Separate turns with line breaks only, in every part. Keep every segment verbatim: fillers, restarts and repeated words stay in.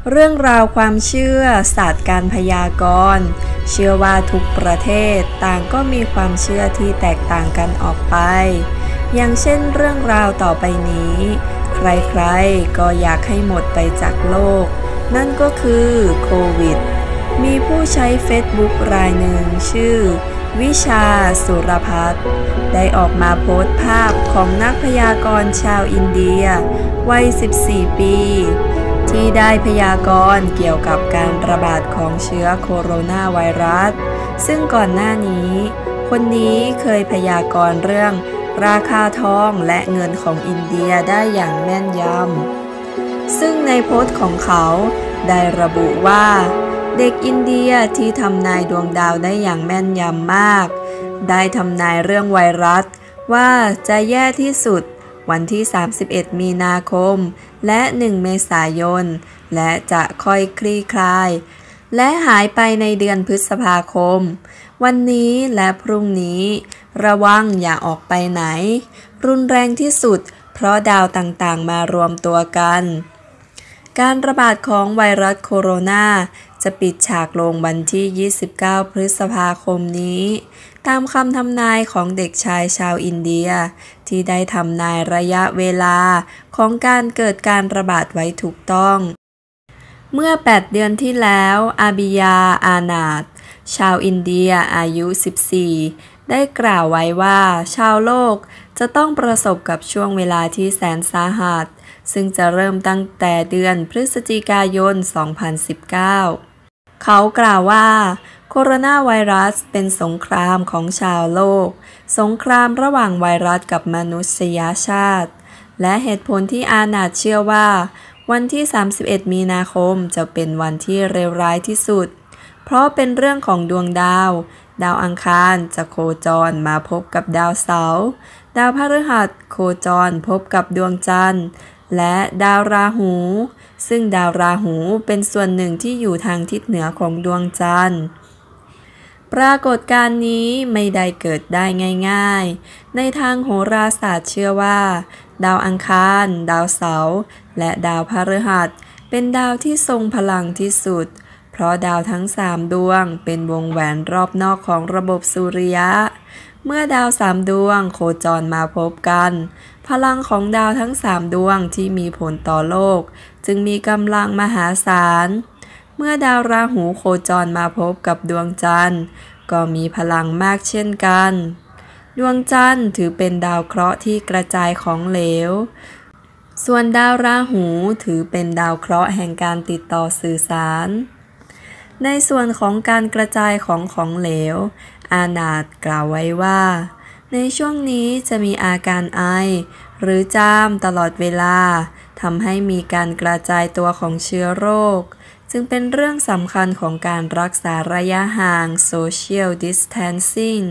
เรื่องราวความเชื่อศาสตร์การพยากรณ์เชื่อว่าทุกประเทศต่างก็มีความเชื่อที่แตกต่างกันออกไปอย่างเช่นเรื่องราวต่อไปนี้ใครๆก็อยากให้หมดไปจากโลกนั่นก็คือโควิดมีผู้ใช้เฟซบุ๊กรายหนึ่งชื่อวิชาสุรพัฒน์ได้ออกมาโพสต์ภาพของนักพยากรณ์ชาวอินเดียวัยสิบสี่ปีที่ได้พยากรณ์เกี่ยวกับการระบาดของเชื้อโคโรนาไวรัสซึ่งก่อนหน้านี้คนนี้เคยพยากรณ์เรื่องราคาทองและเงินของอินเดียได้อย่างแม่นยำซึ่งในโพสต์ของเขาได้ระบุว่าเด็กอินเดียที่ทำนายดวงดาวได้อย่างแม่นยำมากได้ทำนายเรื่องไวรัสว่าจะแย่ที่สุดวันที่สามสิบเอ็ดมีนาคมและหนึ่งเมษายนและจะค่อยคลี่คลายและหายไปในเดือนพฤษภาคมวันนี้และพรุ่งนี้ระวังอย่าออกไปไหนรุนแรงที่สุดเพราะดาวต่างๆมารวมตัวกันการระบาดของไวรัสโคโรนาจะปิดฉากลงวันที่ยี่สิบเก้าพฤษภาคมนี้ตามคำทำนายของเด็กชายชาวอินเดียที่ได้ทำนายระยะเวลาของการเกิดการระบาดไว้ถูกต้องเมื่อแปดเดือนที่แล้วอาบิยาอานาถชาวอินเดียอายุสิบสี่ได้กล่าวไว้ว่าชาวโลกจะต้องประสบกับช่วงเวลาที่แสนสาหัสซึ่งจะเริ่มตั้งแต่เดือนพฤศจิกายน สองพันสิบเก้า เขากล่าวว่าโคโรนาไวรัสเป็นสงครามของชาวโลกสงครามระหว่างไวรัสกับมนุษยชาติและเหตุผลที่อานาถเชื่อว่าวันที่สามสิบเอ็ดมีนาคมจะเป็นวันที่เลวร้ายที่สุดเพราะเป็นเรื่องของดวงดาวดาวอังคารจะโคจรมาพบกับดาวเสาร์ดาวพฤหัสโคจรพบกับดวงจันทร์และดาวราหูซึ่งดาวราหูเป็นส่วนหนึ่งที่อยู่ทางทิศเหนือของดวงจันทร์ปรากฏการณ์นี้ไม่ได้เกิดได้ง่ายๆในทางโหราศาสตร์เชื่อว่าดาวอังคารดาวเสาร์และดาวพฤหัสเป็นดาวที่ทรงพลังที่สุดเพราะดาวทั้งสามดวงเป็นวงแหวนรอบนอกของระบบสุริยะเมื่อดาวสามดวงโคจรมาพบกันพลังของดาวทั้งสามดวงที่มีผลต่อโลกจึงมีกำลังมหาศาลเมื่อดาวราหูโคจรมาพบกับดวงจันทร์ก็มีพลังมากเช่นกันดวงจันทร์ถือเป็นดาวเคราะห์ที่กระจายของเหลวส่วนดาวราหูถือเป็นดาวเคราะห์แห่งการติดต่อสื่อสารในส่วนของการกระจายของของเหลวอานาถกล่าวไว้ว่าในช่วงนี้จะมีอาการไอหรือจามตลอดเวลาทำให้มีการกระจายตัวของเชื้อโรคจึงเป็นเรื่องสำคัญของการรักษาระยะห่าง Social Distancing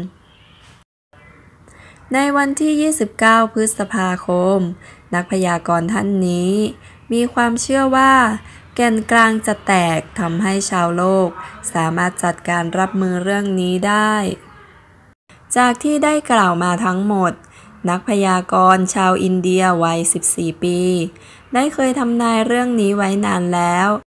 ในวันที่ยี่สิบเก้าพฤษภาคมนักพยากรณ์ท่านนี้มีความเชื่อว่าแก่นกลางจะแตกทำให้ชาวโลกสามารถจัดการรับมือเรื่องนี้ได้จากที่ได้กล่าวมาทั้งหมดนักพยากรณ์ชาวอินเดียวัยสิบสี่ปีได้เคยทำนายเรื่องนี้ไว้นานแล้ว